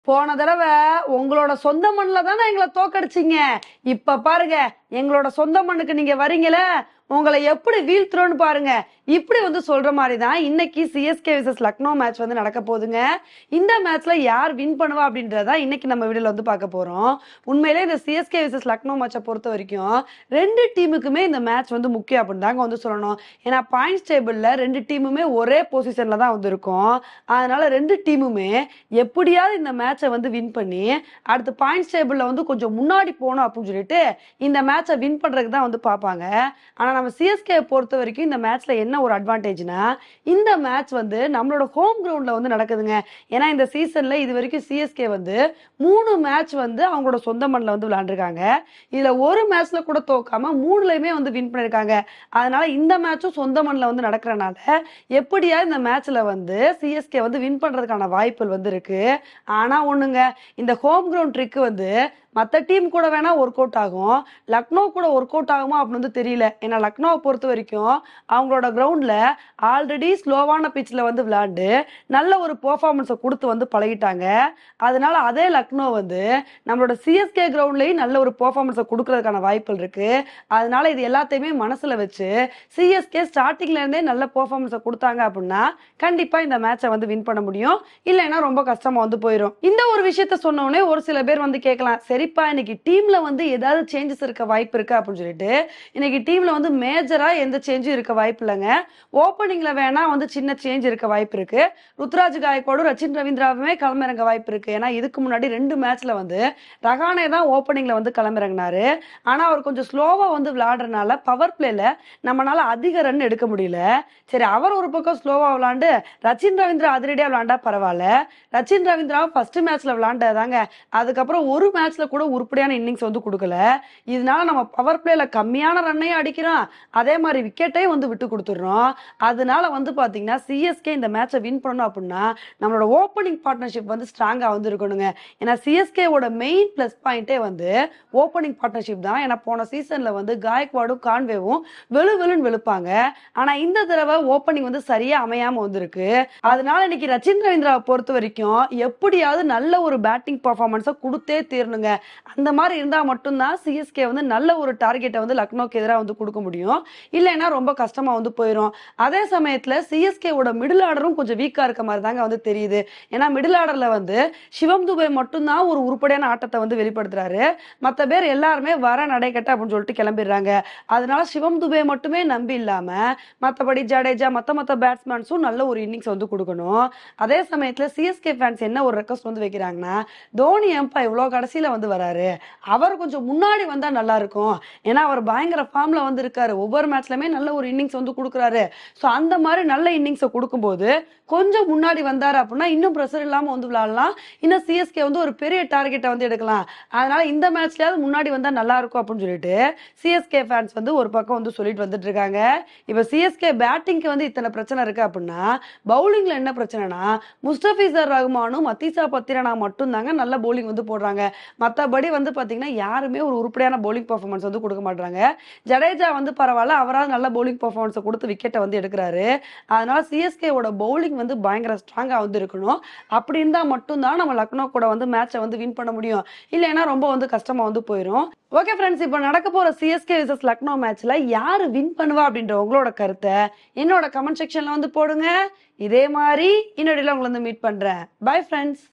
போன தடவை உங்களோட சொந்த மண்ணில் தானே எங்களை தோக்கடிச்சிங்க. இப்ப பாருங்க, எங்களோட சொந்த மண்ணுக்கு நீங்க வரீங்களே, உங்களை எப்படி வீழ்த்துறோன்னு பாருங்க. இப்படி சொல்ற மாதிரி தான் இன்னைக்கு சிஎஸ்கே விசஸ் லக்னோ மேட்ச் நடக்க போகுதுங்க. இந்த மேட்ச்ல யார் வின் பண்ணுவா அப்படின்றத இன்னைக்கு நம்ம வீடியோல பார்க்க போறோம். உண்மையிலே இந்த சிஎஸ்கே விசஸ் லக்னோ மேட்சை பொறுத்த வரைக்கும் ரெண்டு டீமுக்குமே இந்த மேட்ச் முக்கியம் அப்படின்னு தாங்க சொல்லணும். ஏன்னா பாயிண்ட்ஸ் டேபிள்ல ரெண்டு டீமுமே ஒரே பொசிஷன்ல தான் இருக்கும். அதனால ரெண்டு டீமுமே எப்படியாவது இந்த மேட்சை வின் பண்ணி அடுத்து பாயிண்ட்ஸ் டேபிள்ல கொஞ்சம் முன்னாடி போகணும் அப்படின்னு சொல்லிட்டு இந்த மேட்சை வின் பண்றதுக்கு தான் பார்ப்பாங்க. ஆனா நம்ம சிஎஸ்கே பொறுத்த வரைக்கும் இந்த மேட்ச்ல என்ன ஒரு அட்வான்டேஜ்னா, இந்த மேட்ச் நம்மளோட ஹோம் கிரவுண்ட்ல நடக்குதுங்க. ஏன்னா இந்த சீசன்ல இது வரைக்கும் சிஎஸ்கே 3 மேட்ச் அவங்களோட சொந்த மண்ணில் விளையாண்டுருக்காங்க. இதுல ஒரு மேட்ச்ல கூட தோக்காம 3லயுமே வின் பண்ணிருக்காங்க. அதனால இந்த மேட்சும் சொந்த மண்ணில் நடக்கிறனால எப்படியா இந்த மேட்ச்ல சிஎஸ்கே வின் பண்றதுக்கான வாய்ப்புகள் இருக்கு. ஆனா ஒண்ணுங்க, இந்த ஹோம் கிரவுண்ட் ட்ரிக் மற்ற டீம் கூட வேணா ஒர்க் அவுட் ஆகும், லக்னோ கூட ஒர்க் அவுட் ஆகுமா அப்படின்னு தெரியல. ஏன்னா லக்னோவை பொறுத்த வரைக்கும் அவங்களோட கிரவுண்ட்ல ஆல்ரெடி ஸ்லோவான பிச்சில் விளையாண்டு நல்ல ஒரு பெர்ஃபார்மன்ஸை கொடுத்து பழகிட்டாங்க. அதனால அதே லக்னோ நம்மளோட சிஎஸ்கே கிரவுண்ட்லயும் நல்ல ஒரு பெர்ஃபார்மன்ஸை கொடுக்கறதுக்கான வாய்ப்புகள் இருக்கு. அதனால இது எல்லாத்தையுமே மனசுல வச்சு சிஎஸ்கே ஸ்டார்டிங்ல இருந்தே நல்ல பெர்ஃபார்மன்ஸை கொடுத்தாங்க அப்படின்னா கண்டிப்பா இந்த மேட்சை வின் பண்ண முடியும். இல்லைன்னா ரொம்ப கஷ்டமா போயிடும். இந்த ஒரு விஷயத்த சொன்ன உடனே ஒரு சில பேர் கேட்கலாம், சரிப்பா இன்னைக்கு டீம்ல ஏதாவது சேஞ்சஸ் இருக்க வாய்ப்பு இருக்கு அப்படின்னு சொல்லிட்டு. இன்னைக்கு டீம்ல மேஜரா எந்த சேஞ்சும் இருக்க வாய்ப்பு இல்லைங்க. ஓப்பனிங்ல வேணா சின்ன சேஞ்ச் இருக்க வாய்ப்பு இருக்கு. ருத்ராஜ் காயக்வாடும் ரச்சின் ரவீந்திராவுமே களமிறங்க வாய்ப்பு இருக்கு. ஏன்னா இதுக்கு முன்னாடி 2 மேட்ச்ல ரஹானே தான் ஓப்பனிங்ல களமிறங்கினாரு. ஆனா அவர் கொஞ்சம் ஸ்லோவா விளையாடுறதுனால பவர் பிளேல நம்மளால அதிக ரன் எடுக்க முடியல. சரி, அவர் ஒரு பக்கம் ஸ்லோவா விளையாண்டு ரச்சின் ரவீந்திரா அதிரடியா விளையாண்டா பரவாயில்ல. ரச்சின் ரவீந்திரா ஃபர்ஸ்ட் மேட்ச்ல விளையாண்டதாங்க. அதுக்கப்புறம் ஒரு மேட்ச்ல கூட உருப்படியான இன்னிங்ஸ் கொடுக்கல. இதனால நம்ம பவர் பிளேல கம்மியான ரன்னையும் அடிக்கிறோம், அதே மாதிரி விக்கெட்டையும் விட்டு கொடுத்துடுறோம். அதனால பாத்தீங்கன்னா சிஎஸ்கே இந்த மேட்சை வின் பண்ணணும் அப்படின்னா நம்மளோட ஓப்பனிங் பார்ட்னர்ஷிப் ஸ்ட்ராங்கா இருக்கணுங்க. ஏன்னா சிஎஸ்கே ஓட மெயின் பிளஸ் பாயிண்டே ஓப்பனிங் பார்ட்னர்ஷிப் தான். ஏன்னா போன சீசன்ல காயக்வாடும் கான்வேவும் வெளுன்னு வெளுப்பாங்க. ஆனா இந்த தடவை ஓப்பனிங் சரியா அமையாம இருக்கு. அதனால இன்னைக்கு ரச்சின் ரவீந்திராவை பொறுத்த வரைக்கும் எப்படியாவது நல்ல ஒரு பேட்டிங் பர்ஃபார்மன்ஸை கொடுத்தே தீரணுங்க. அந்த மாதிரி இருந்தா மட்டும்தான் சிஎஸ்கே நல்ல ஒரு டார்கெட்டை லக்னோக்கு எதிராக கொடுக்க முடியும். இல்லைன்னா ரொம்ப கஷ்டமா போயிடும். அதே சமயத்துல சிஎஸ்கே ஓட மிடில் ஆர்டரும் கொஞ்சம் வீக்கா இருக்க மாதிரி தாங்க தெரியுது. ஏன்னா மிடில் ஆர்டர்ல சிவம் துபே மட்டும்தான் ஒரு உருப்படியான ஆட்டத்தை வெளிப்படுத்துறாரு. மற்ற பேர் எல்லாருமே வர நடைக்கட்ட அப்படின்னு சொல்லிட்டு கிளம்பிடுறாங்க. அதனால சிவம் துபே மட்டுமே நம்பி இல்லாம மற்றபடி ஜடேஜா மற்ற பேட்ஸ்மேன்ஸும் நல்ல ஒரு இன்னிங்ஸ் கொடுக்கணும். அதே சமயத்துல சிஎஸ்கே ஃபேன்ஸ் என்ன ஒரு ரெக்வஸ்ட் வைக்கிறாங்கன்னா, தோனி ஏம்பா இவ்வளவு கடைசியில வராரு, அவர் கொஞ்சம் முன்னாடி வந்தா நல்லா இருக்கும். ஏன்னா அவர் பயங்கர ஃபார்ம்ல இருக்காரு, ஒவ்வொரு மேட்ச்லயுமே நல்ல ஒரு இன்னிங்ஸ் கொடுக்குறாரு. சோ அந்த மாதிரி நல்ல இன்னிங்ஸை கொடுக்கும்போது கொஞ்சம் முன்னாடி வந்தாரு அப்படின்னா இன்னும் பிரஷர் இல்லாம விளையாடலாம். இன்னும் சிஎஸ்கே ஒரு பெரிய டார்கெட்டை எடுக்கலாம். அதனால இந்த மேட்ச்லயாவது முன்னாடி வந்தா நல்லா இருக்கும் அப்படின்னு சொல்லிட்டு சிஎஸ்கே ஃபேன்ஸ் ஒரு பக்கம் சொல்லிட்டு வந்துட்டு இருக்காங்க. இப்ப சிஎஸ்கே பேட்டிங்க்கு இத்தனை பிரச்சனை இருக்கு அப்படின்னா பவுலிங்ல என்ன பிரச்சனைனா, முஸ்தபிசர் ரஹ்மானும் மத்தீசா பத்திரனா மட்டும் தாங்க நல்ல பவுலிங் போடுறாங்க. மற்றபடி பாத்தீங்கன்னா யாருமே ஒரு உருப்படியான பவுலிங் பெர்ஃபார்மன்ஸ் கொடுக்க மாட்டாங்க. ஜடேஜா பரவாயில்ல, அவரால் நல்ல பவுலிங் பெர்ஃபார்மன்ஸ் கொடுத்து விக்கெட்டை எடுக்கிறாரு. அதனால சிஎஸ்கே ஓட பவுலிங் பயங்கர ஸ்ட்ராங்கா இருக்கணும். அப்படி இருந்தா மட்டும்தான் நம்ம லக்னோ கூட மேட்சை வின் பண்ண முடியும். இல்லைன்னா ரொம்ப கஷ்டமா போயிடும். ஓகே ஃப்ரெண்ட்ஸ், இப்போ நடக்க போற சிஎஸ்கே விசஸ் லக்னோ மேட்ச்ல யாரு வின் பண்ணுவா அப்படின்ற உங்களோட கருத்தை என்னோட கமெண்ட் செக்ஷன்ல போடுங்க. இதே மாதிரி இன்னொரு உங்களை மீட் பண்றேன். Bye friends.